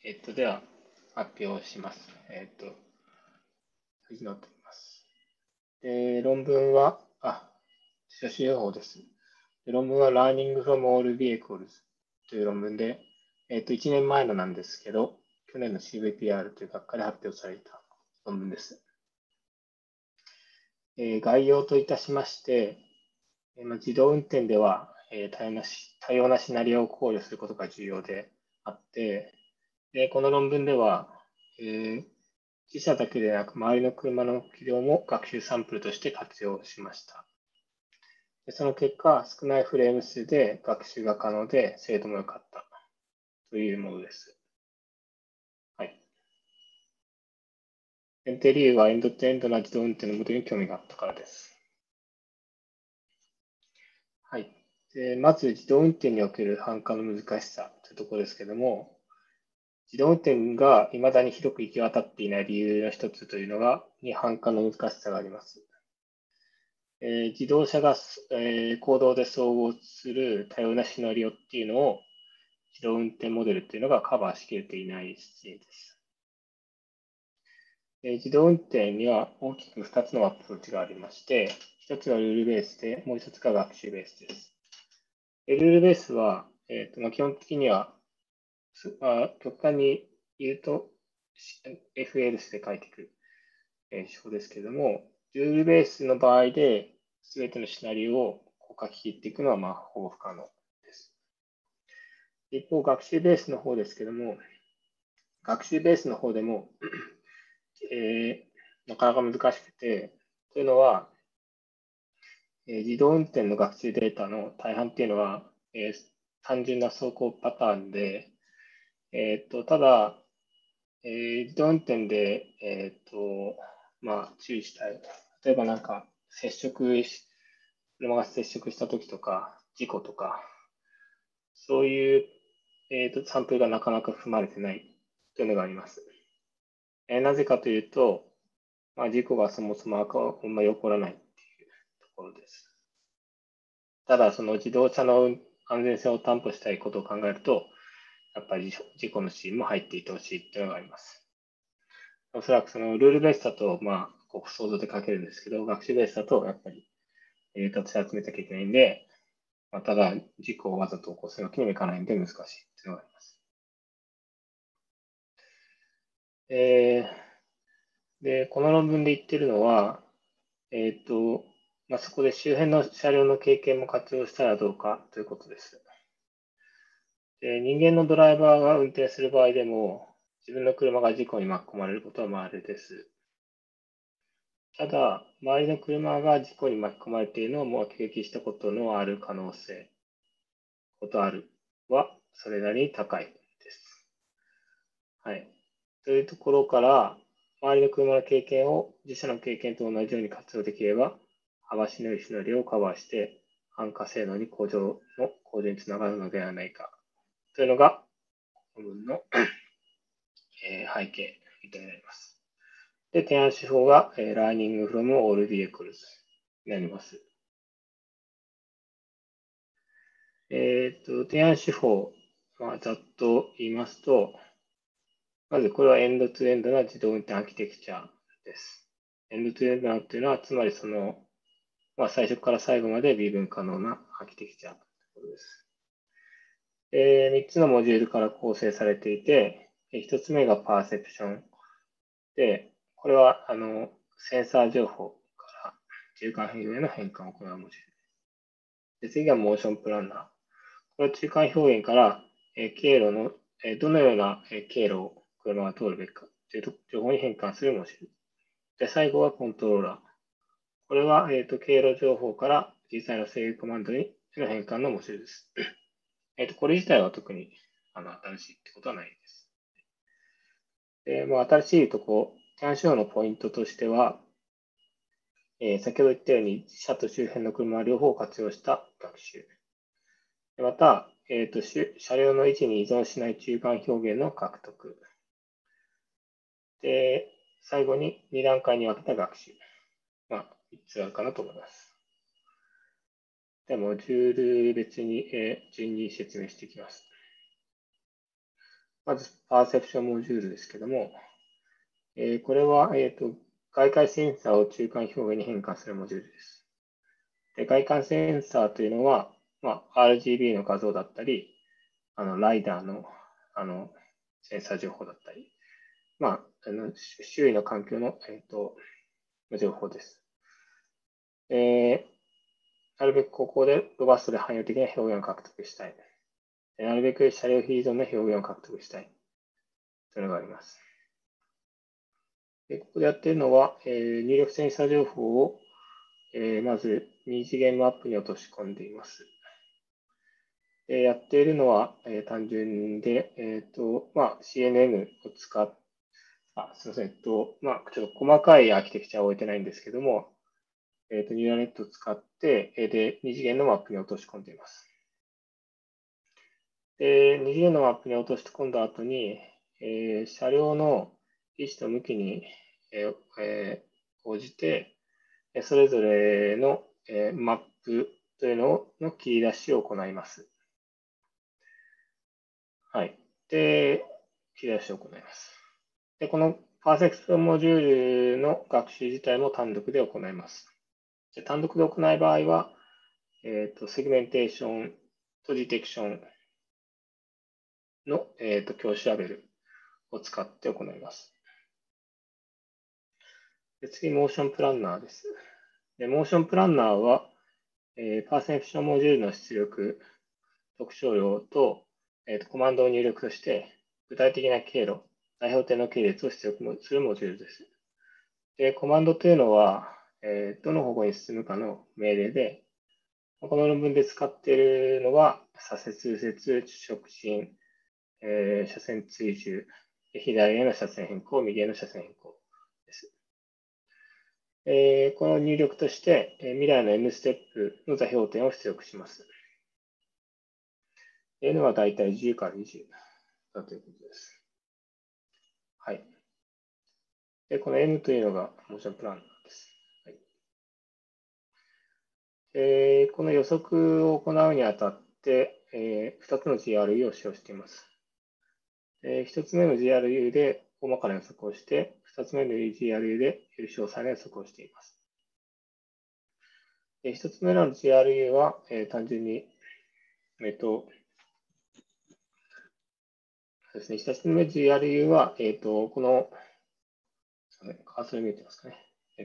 では、発表します。次のってみます。論文は、書種用法です。論文は Learning from All Vehicles という論文で、1年前のなんですけど、去年の CVPR という学会で発表された論文です。概要といたしまして、自動運転では、多様なシナリオを考慮することが重要であって、この論文では、自社だけでなく周りの車の軌道も学習サンプルとして活用しました。その結果、少ないフレーム数で学習が可能で精度も良かったというものです。はい。前提理由はエンドとエンドな自動運転のモデルに興味があったからです。はい。まず、自動運転における判断の難しさというところですけども、自動運転が未だに広く行き渡っていない理由の一つというのが、判断の難しさがあります。自動車が、公道で総合する多様なシナリオっていうのを自動運転モデルっていうのがカバーしきれていないです。自動運転には大きく2つのアプローチがありまして、1つはルールベースで、もう1つが学習ベースです。ルールベースは、基本的には、極端に言うと FLS で書いていく手法ですけれども、ルールベースの場合で全てのシナリオを書き切っていくのはほぼ不可能です。一方、学習ベースの方ですけれども、学習ベースの方でも、なかなか難しくて、というのは、自動運転の学習データの大半っていうのは、単純な走行パターンで、ただ、自動運転で、注意したい。例えばなんか、車が接触した時とか、事故とか、そういう、サンプルがなかなか含まれてないというのがあります。なぜかというと、事故がそもそもあんまり起こらないっていうところです。ただ、その自動車の安全性を担保したいことを考えると、やっぱり事故のシーンも入っていてほしいっていうのがあります。おそらくそのルールベースだと、想像で書けるんですけど、学習ベースだと、やっぱりデータとして集めなきゃいけないんで、ただ、事故をわざと起こすわけにもいかないんで難しいっていうのがあります。で、この論文で言ってるのは、そこで周辺の車両の経験も活用したらどうかということです。人間のドライバーが運転する場合でも、自分の車が事故に巻き込まれることは稀です。ただ、周りの車が事故に巻き込まれているのを目撃したことのある可能性、は、それなりに高いです。はい。というところから、周りの車の経験を自社の経験と同じように活用できれば、幅広いシナリオをカバーして、安価性能に向上につながるのではないか、というのが、この文の背景になります。で、提案手法が、Learning from All Vehicles になります。提案手法、ざっと言いますと、まずこれはエンドツーエンドな自動運転アーキテクチャです。エンドツーエンドなっていうのは、つまりその、最初から最後まで微分可能なアーキテクチャということです。3つのモジュールから構成されていて、1つ目がパーセプションで、これはセンサー情報から中間変への変換を行うモジュール。で、次がモーションプランナー。これは中間表現から経路のどのような経路を車が通るべきかという情報に変換するモジュール。で、最後はコントローラー。これは経路情報から実際の制御コマンドにの変換のモジュールです。これ自体は特に新しいってことはないです。新しいとこ、提案手法のポイントとしては、先ほど言ったように自社と周辺の車両方を活用した学習。また、車両の位置に依存しない中間表現の獲得。で、最後に2段階に分けた学習。3つあるかなと思います。で、モジュール別に、順に説明していきます。 まず、パーセプションモジュールですけども、これは、外界センサーを中間表現に変換するモジュールです。で、外観センサーというのは、RGB の画像だったり、ライダーの、センサー情報だったり、周囲の環境の、情報です。なるべくここでロバストで汎用的な表現を獲得したい。なるべく車両比依存の表現を獲得したい。というのがあります。でここでやっているのは、入力センサー情報を、まず2次元マップに落とし込んでいます。やっているのは、単純で、CNN を使っすみません。ちょっと細かいアーキテクチャは置いてないんですけども、ニューラルネットを使って、で、2次元のマップに落とし込んでいます。で、2次元のマップに落とし込んだ後に、車両の位置と向きに、応じて、それぞれの、マップというのの切り出しを行います。はい。で、切り出しを行います。で、このパーセプションモジュールの学習自体も単独で行います。で単独で行う場合は、セグメンテーションとディテクションの、教師ラベルを使って行います。で次、モーションプランナーです。でモーションプランナーは、パーセプションモジュールの出力、特徴量と、コマンドを入力として、具体的な経路、代表点の系列を出力するモジュールです。で、コマンドというのは、どの方向に進むかの命令で、この論文で使っているのは、左折、右折、直進、車線追従、左への車線変更、右への車線変更です。この入力として、未来の N ステップの座標点を出力します。N はだいたい10から20だということです。はい。で、この N というのがモーションプランナーです。この予測を行うにあたって、2つの GRU を使用しています。1つ目の GRU で大まかな予測をして、2つ目の GRU でより詳細な予測をしています。1つ目の GRU は、単純に、そうですね、1つ目の GRU は、この、カーソル見えてますかね。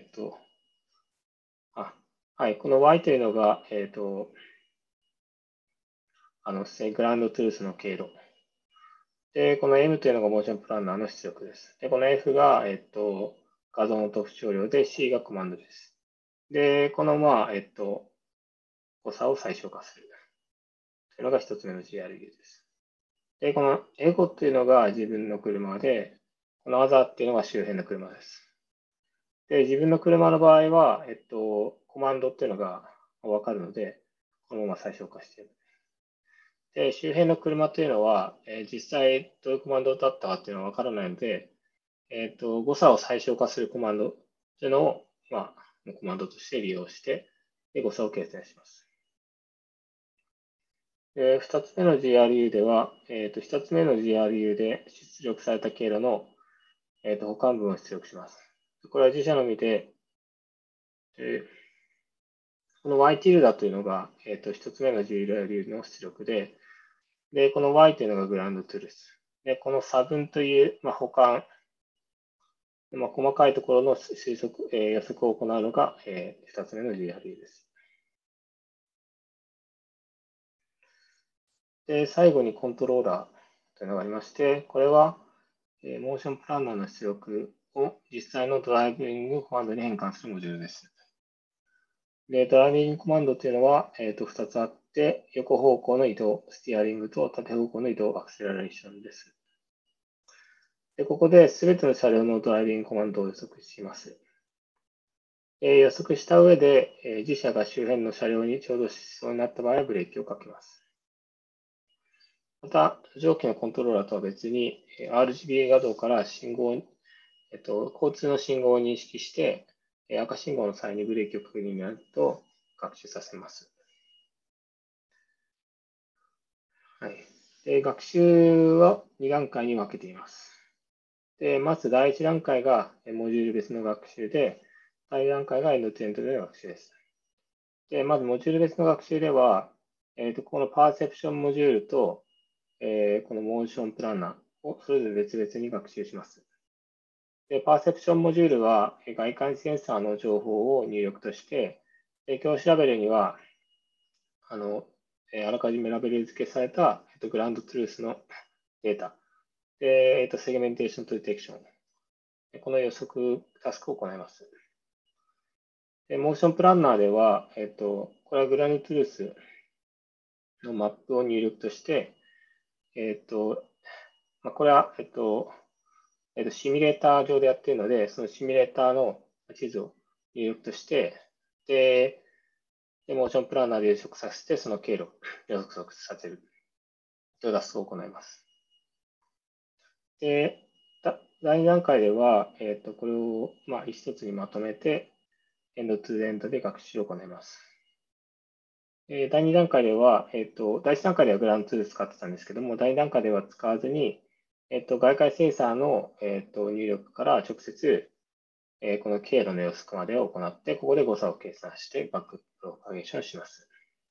はい、この Y というのが、グランドトゥルースの経路。で、この M というのがモーションプランナーの出力です。で、この F が、画像の特徴量で C がコマンドです。で、この、誤差を最小化するというのが一つ目の GRU です。で、このエゴというのが自分の車で、このアザーっていうのが周辺の車です。で、自分の車の場合は、コマンドっていうのがわかるので、このまま最小化している。で、周辺の車というのは、実際どういうコマンドだったかっていうのはわからないので、誤差を最小化するコマンドというのを、コマンドとして利用して、誤差を計算します。2つ目の GRU では、1つ目の GRU で出力された経路の、保管分を出力します。これは自社のみで、この Y ティルダというのが、1つ目の GRU の出力で、この Y というのがグラウンドトゥルス。で、この差分という、保管、細かいところの推測、予測を行うのが、2つ目の GRU です。で、最後にコントローラーというのがありまして、これは、モーションプランナーの出力を実際のドライビングコマンドに変換するモジュールです。で、ドライビングコマンドというのは、2つあって、横方向の移動、スティアリングと縦方向の移動、アクセラレーションです。で、ここで全ての車両のドライビングコマンドを予測します。予測した上で、自社が周辺の車両にちょうどしそうになった場合はブレーキをかけます。また、上記のコントローラーとは別に、RGB 画像から信号、交通の信号を認識して、赤信号の際にブレーキをかけるようになると学習させます。はい。 で、学習は2段階に分けています。で、まず第1段階がモジュール別の学習で、第2段階がエンドツーエンドでの学習です。で、まずモジュール別の学習では、このパーセプションモジュールと、このモーションプランナーをそれぞれ別々に学習します。で、パーセプションモジュールは外観センサーの情報を入力として、教師ラベルには、あらかじめラベル付けされた、グランドトゥルースのデータ、で、セグメンテーションとディテクション、この予測タスクを行います。で、モーションプランナーでは、これはグランドトゥルースのマップを入力として、これは、シミュレーター上でやっているので、そのシミュレーターの地図を入力として、で、モーションプランナーで予測させて、その経路を予測させるというタスクを行います。で、第2段階では、これを、一つにまとめて、エンドツーエンドで学習を行います。第2段階では、第1段階ではグランドツール使ってたんですけども、第2段階では使わずに、外界センサーの、入力から直接、この経路の予測までを行って、ここで誤差を計算してバックプロパゲーションします。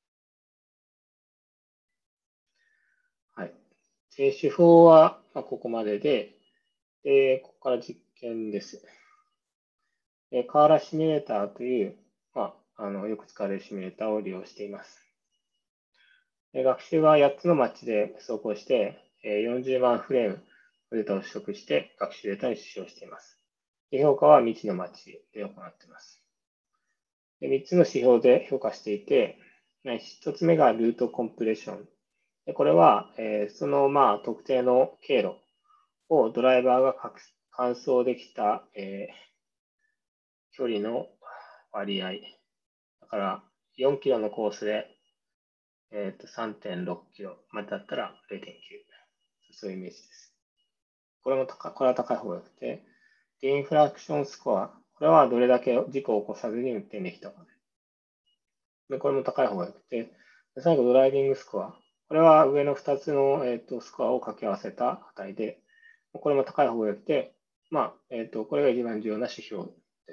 はい。手法はここまでで、ここから実験です。カーラシミュレーターという、よく使われるシミュレーターを利用しています。学習は8つのマッチで走行して、40万フレームデータを取得して学習データに使用しています。評価は未知のマッチで行っています。3つの指標で評価していて、1つ目がルートコンプレッション。これは、その特定の経路をドライバーが完走できた、距離の割合。だから4キロのコースで、3.6 キロまでだったら 0.9。そういうイメージです。これは高い方が良くて、インフラクションスコア。これはどれだけ事故を起こさずに運転できたか。で、これも高い方が良くて、最後ドライビングスコア。これは上の2つの、スコアを掛け合わせた値で、これも高い方が良くて、これが一番重要な指標です。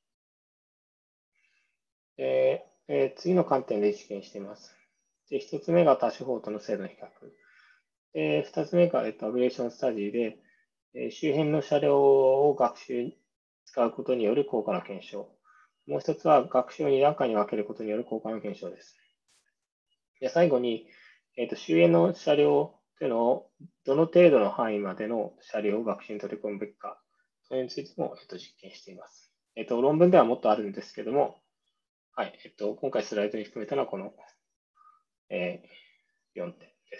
次の観点で実験しています。で、1つ目が多手法との精度の比較。2つ目が、アブレーションスタディで、周辺の車両を学習に使うことによる効果の検証。もう一つは学習を2段階に分けることによる効果の検証です。で、最後に、周辺の車両というのをどの程度の範囲までの車両を学習に取り込むべきか、それについても、実験しています。論文ではもっとあるんですけども、はい、今回スライドに含めたのはこの、4点です。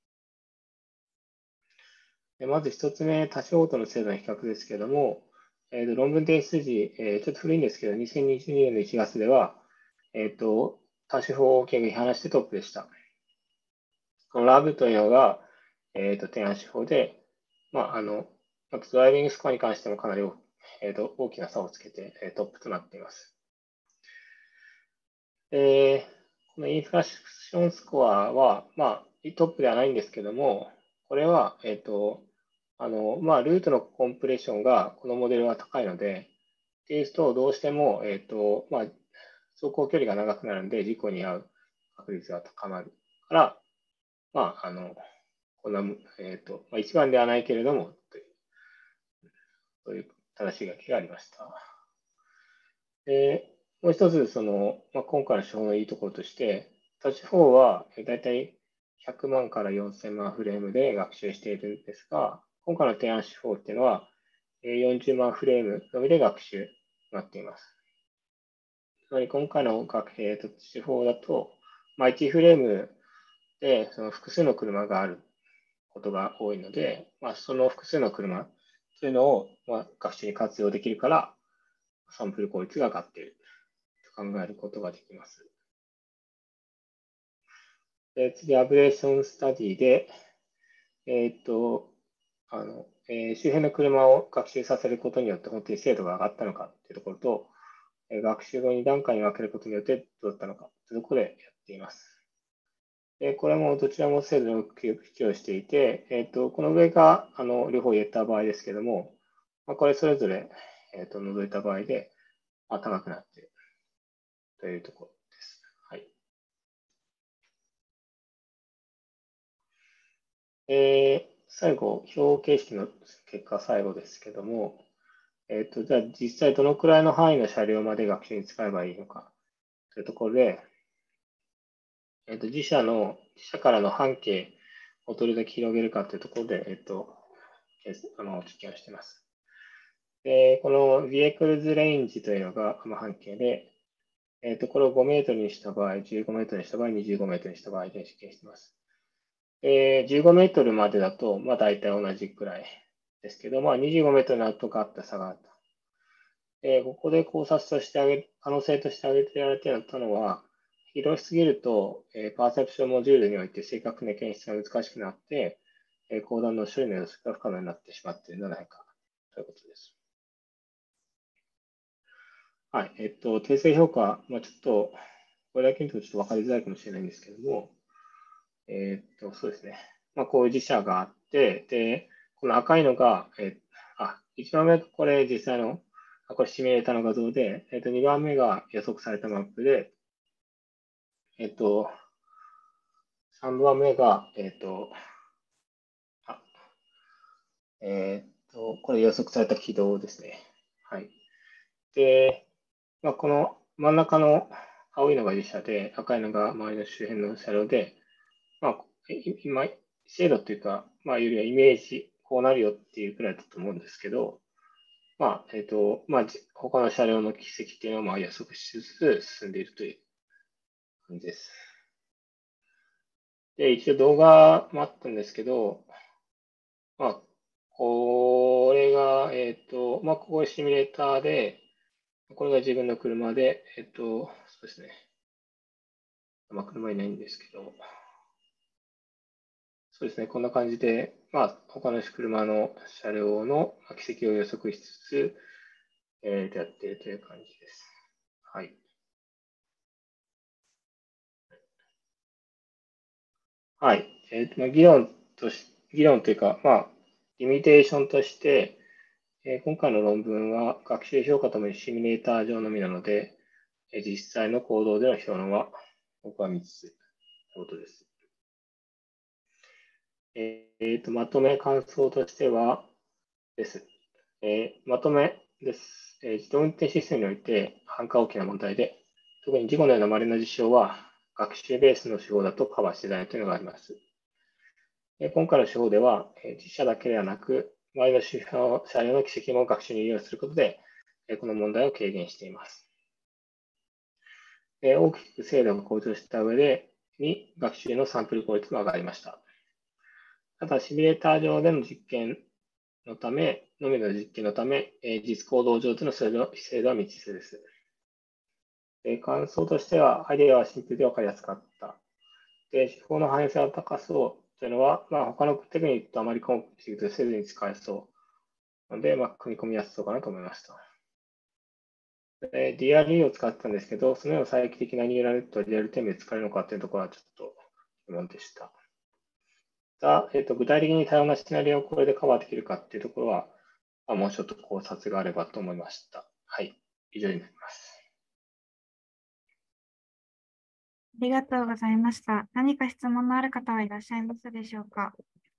まず1つ目、多種応答の精度の比較ですけれども、論文提出時、ちょっと古いんですけど、2022年の1月では、多種法を見放してトップでした。このラブというのが、提案手法で、ドライビングスコアに関してもかなり大きな差をつけてトップとなっています。このインフラクションスコアは、トップではないんですけども、これは、ルートのコンプレッションがこのモデルは高いので、っていうと、どうしても、走行距離が長くなるので、事故に遭う確率が高まるから、こんな、一番ではないけれども、そういう正しい書きがありました。もう一つ、今回の手法のいいところとして、タッチ4はだいたい100万から4000万フレームで学習しているんですが、今回の提案手法っていうのは40万フレームのみで学習となっています。つまり今回の手法だと、1フレームでその複数の車があることが多いので、その複数の車というのを学習に活用できるから、サンプル効率が上がっていると考えることができます。次、アブレーションスタディで、周辺の車を学習させることによって本当に精度が上がったのかというところと、学習を2段階に分けることによってどうだったのかというところでやっています。 これもどちらも精度を強調していて、この上が両方入れた場合ですけども、これそれぞれ、除いた場合で、高くなっているというところです。はい。最後、表形式の結果、最後ですけども、じゃあ実際どのくらいの範囲の車両まで学習に使えばいいのかというところで、自社からの半径をどれだけ広げるかというところで、実験をしています。で、この Vehicles Range というのが半径で、これを5メートルにした場合、15メートルにした場合、25メートルにした場合で実験しています。15メートルまでだと、大体同じくらいですけど、25メートルになるとガッと下がった。ここで考察として可能性として挙げてられていたのは、広しすぎると、パーセプションモジュールにおいて正確な検出が難しくなって、コードの処理の予測が不可能になってしまっているのではないかということです。はい。訂正評価、ちょっと、これだけ見るとちょっと分かりづらいかもしれないんですけども、そうですね。こういう自社があって、で、この赤いのが、1番目、これ実際の、これシミュレーターの画像で、2番目が予測されたマップで、3番目が、あ、これ予測された軌道ですね。はい。で、この真ん中の青いのが自社で、赤いのが周りの周辺の車両で、今、精度っていうか、よりはイメージ、こうなるよっていうくらいだと思うんですけど、他の車両の軌跡っていうのを予測しつつ進んでいるという感じです。で、一応動画もあったんですけど、これが、ここシミュレーターで、これが自分の車で、そうですね。車いないんですけど、そうですね。こんな感じで、他の車の車両の軌跡を予測しつつ、やっているという感じです。はい。はい。議論というか、リミテーションとして、今回の論文は学習評価ともにシミュレーター上のみなので、実際の行動での評論は僕は未知ということです。まとめ感想としてはです。まとめです。自動運転システムにおいて繁華大きな問題で、特に事故のような稀な事象は学習ベースの手法だとカバーしていないというのがあります。今回の手法では、実写だけではなく、周りの車両の軌跡も学習に利用することで、この問題を軽減しています。大きく精度が向上した上で、学習のサンプル効率も上がりました。ただ、シミュレーター上での実験のため、のみの実験のため、実行動上での精度は未知数です。感想としては、アイデアはシンプルで分かりやすかった。で、手法の汎用性は高そうというのは、他のテクニックとあまりコンプリートせずに使えそうなので、組み込みやすそうかなと思いました。DRE を使ってたんですけど、そのような再帰的なニューラルネットはリアルタイムで使えるのかというところはちょっと疑問でした。具体的に多様なシナリオをこれでカバーできるかっていうところは、もうちょっと考察があればと思いました。はい。以上になります。 ありがとうございました。何か質問のある方はいらっしゃいますでしょうか。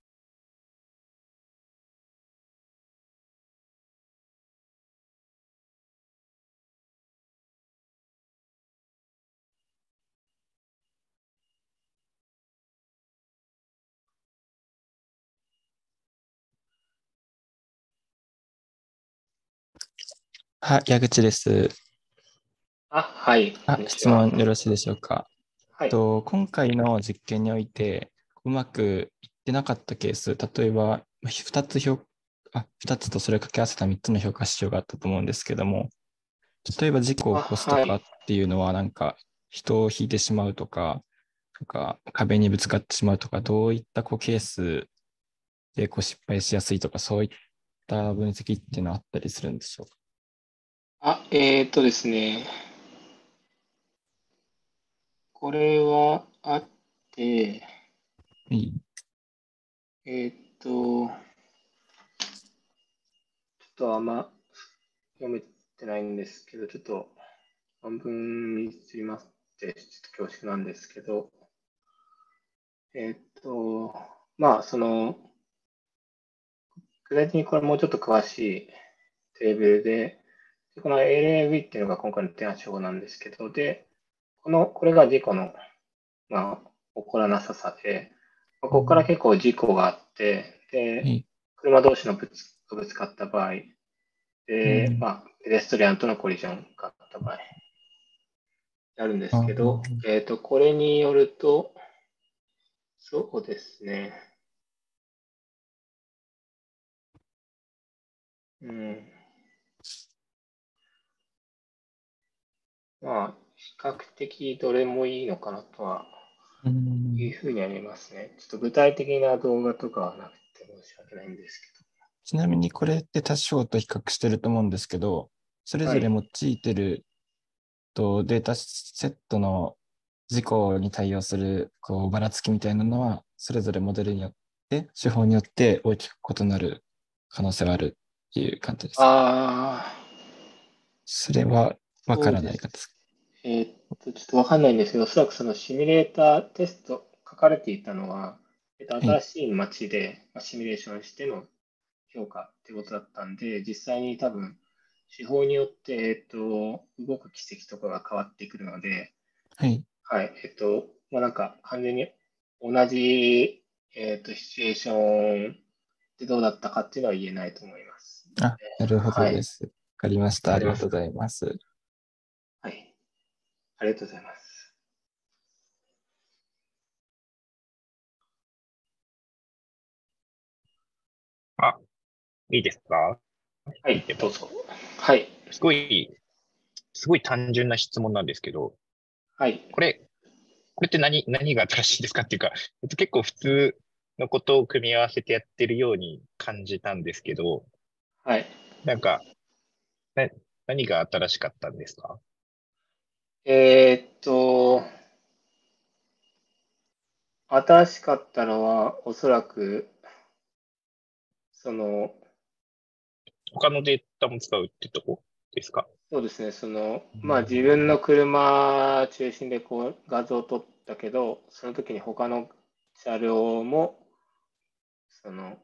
矢口です。 はい。こんにち質は。 問よろしいでしょうか。 はい。 今回の実験において、うまくいってなかったケース、例えば2つとそれを掛け合わせた3つの評価指標があったと思うんですけども、例えば事故を起こすとはい。 かっていうのは、人を引いてしまうとか、壁にぶつかってしまうとか、どういったケースで失敗しやすいとか、そういった分析っていうのはあったりするんでしょうか。 ですね。これはあっで、 はい。 ちょっとあんま読めてないんですけど、ちょっと半分ミスりまして、ちょっと恐縮なんですけど、まあ、具体的にこれもうちょっと詳しいテーブルで、この LAV っていうのが今回の提案手法なんですけど、で、これが事故の、まあ、起こらなささで、ここから結構事故があって、で、 はい。 車同士のぶつかった場合、で、 うん。 まあ、ペデストリアンとのコリジョンがあった場合、あるんであすけど、 ー、 これによると、そうですね、うん、まあ、比較的どれもいいのかなとはうん。 いうふうには見ますね。ちょっと具体的な動画とかはなくて申し訳ないんですけちなみにこれって他章と比較してると思うんですけど、それど。はい。 ぞれ用いてるデータセットの事項に対応するばらつきみたいなのは、それぞれモデルによって、手法によって大きく異なる可能性があるっていう感じですか？ ああ、 それはわかそうです。 らないかですか？ ちょっとわかんないんですけど、おそらくそのシミュレーターテスト書かれていたのは、 はい。 新しい街で、シミュレーションしての評価ってことだったんで、実際に多分、手法によって、動く軌跡とかが変わってくるので、 はい。 はい、まあ、なんか完全に同じ、シチュエーションでどうだったかっていうのは言えないと思います。 あ、なるほどはい、 です。わかりました。あわかりますか？ りがとうございます。 はい、ありがとうございます。 あ、いいですか？ はい、 聞いても。 どうぞ。はい、 すごい、すごい単純な質問なんですけど、 はい、 これ、これって何が新しいですかっていうか、結構普通のことを組み合わせてやってるように感じたんですけど、 はい。 なんか、な何が新しかったんですか？ えーっと、新しかったのは、おそらく、その、 他のデータも使うってとこですか？ そうですね、まあ自分の車中心でこう画像を撮ったけど、その時に他の車両も、その、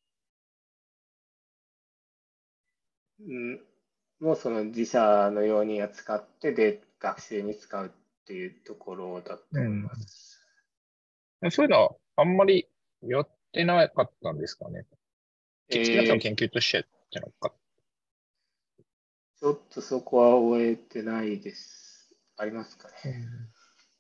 んもうその自社のように扱ってで学習に使うっていうところだと思いうん。 ます。 そういうのはあんまりやってなかったんですかね。少なくともえー、 研究としてやってなかっちょっとそこは終えてないです。ありますかね。 た。うん。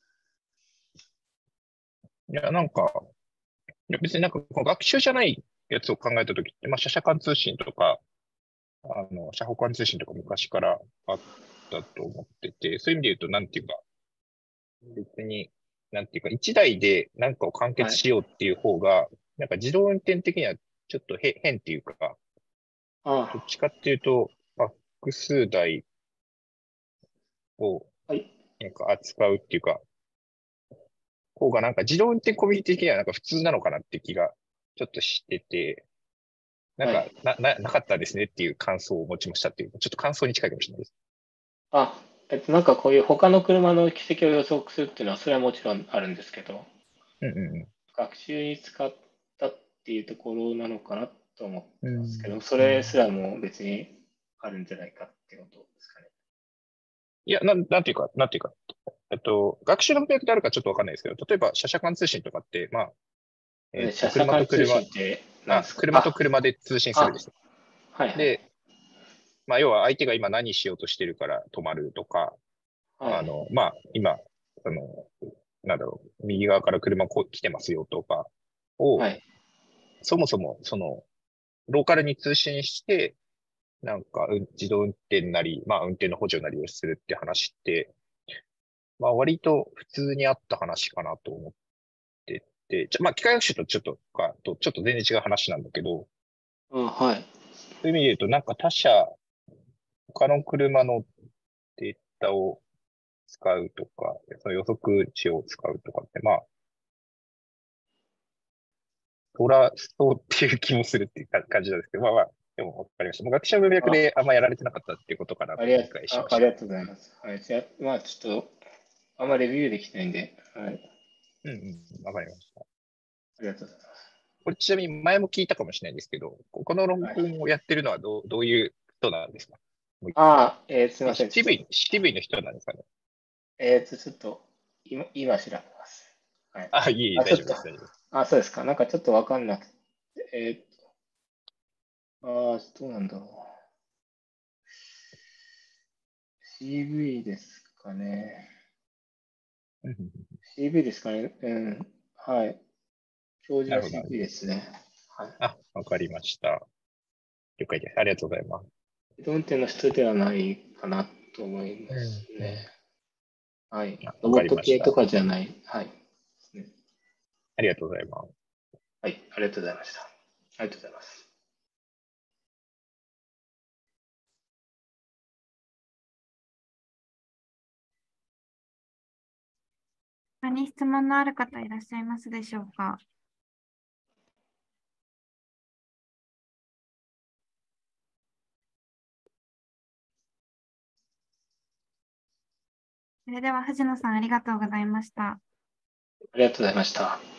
いや、いや別にこの学習じゃないやつを考えたときって、まあ、写間通信とか、写補間通信とか昔からあったと思ってて、そういう意味で言うと、なんていうか、別に、なんていうか、一台で何かを完はい。 結しようっていう方が、自動運転的にはちょっと変っていうか、どっあちかっていうと、複数台をあ、はい。 扱うっていうか、方が自動運転コミュニティ的には普通なのかなって気がちょっとしてて、 はい。 なかったですねっていう感想を持ちましたっていう、ちょっと感想に近いかもしれないです。 あ、なんかこういう他の車の軌跡を予測するっていうのは、それはもちろんあるんですけど、 うん学習に使ったっていうところなのかなと思っうんうん。 てますけど、それすらも別にあるんじゃないかってことですかね。 いや、なんていうか、学習の文脈であるかちょっとわかんないですけど、例えば、写間通信とかって、まあ、 車車と車、 間通信って何ですか？ 車と車で通信するあ、 ですね。 はいはい。 で、まあ、要は相手が今何しようとしてるから止まるとか、 はい。 まあ、今、あの、右側から車来てますよとかを、 はい。 そもそも、ローカルに通信して、自動運転なり、まあ、運転の補助なりをするって話って、まあ、割と普通にあった話かなと思ってて、まあ、機械学習とちょっと全然違う話なんだけど、 うん、はい。 そういう意味で言うと、他の車のデータを使うとか、その予測値を使うとかって、まあ、 そらそうっていう気もするっていう感じなんですけど、まあまあ、でもわかりました。もう学習文脈であんまやられてなかったっていうことかなと理解しました。 ありがとうございます。はい。じゃあ、まあちょっと、あんまりレビューできないんで、はい。 うんうん、わかりました。 ありがとうございます。 これちなみに前も聞いたかもしれないんですけど、この論はい、 文をやってるのはどういう人なんですか？ すみません。 CTV の人なんですかね？ ちょっと、今調べます。はい。 あ、いえいえ、 ちょっと、 大丈夫です、大丈夫です。 そうですか。なんかちょっとわかんなくて、どうなんだろう。CV ですかね。 うんうんうん CV ですかね。うん。はい。教授のなるほど、なる CV ほど。 ですね。はい。 あ、わかりました。了解です。ありがとうございます。 自動運転の人ではないかなと思いまうんすね。 うんはい。 あ、わロボかりました。 ット系とかじゃない。はい。ですね。 ありがとうございます。 はい。ありがとうございました。ありがとうございます。 他に質問のある方いらっしゃいますでしょうか？それでは藤野さんありがとうございました。 ありがとうございました。